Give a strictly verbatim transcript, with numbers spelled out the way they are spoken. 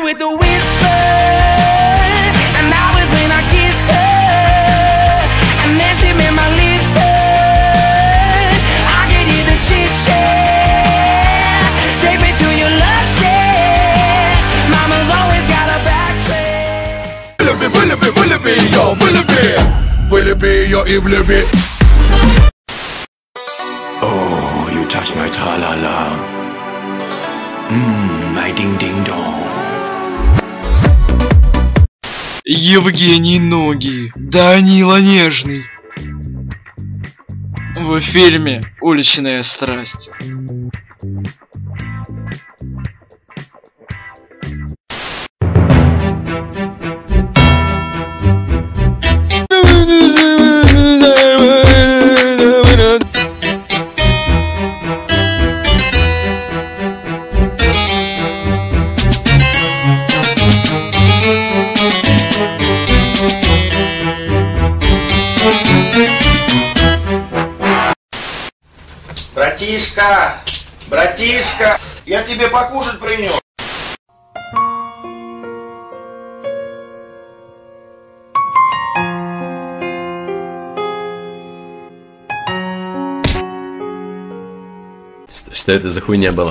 with the whisper, and that was when I kissed her, and then she made my lips hurt. I could hear the chit chat. Take me to your love shack. Mama's always got a backtrack. Вылюби, вылюби, вылюби ее, вылюби, вылюби ее и влюби. Oh, you touch my tra-la-la. Mmm, my ding-ding-dong. Евгений Ноги, Данила Нежный. В фильме «Уличная страсть». Братишка, братишка, я тебе покушать принес. Что это за хуйня была?